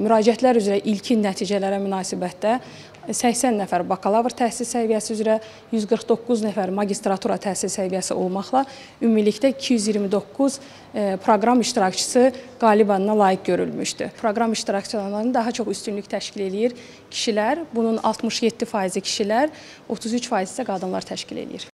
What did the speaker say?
müraciətlər üzrə ilkin nəticələrə münasibətdə 80 nəfər bakalavr təhsil səviyyəsi üzrə, 149 nəfər magistratura təhsil səviyyəsi olmaqla ümumilikdə 229 proqram iştirakçısı qalib adına layiq görülmüşdü. Proqram iştirakçılarının daha çox üstünlük təşkil edir kişilər, bunun 67% kişilər, 33% isə qadınlar təşkil edir.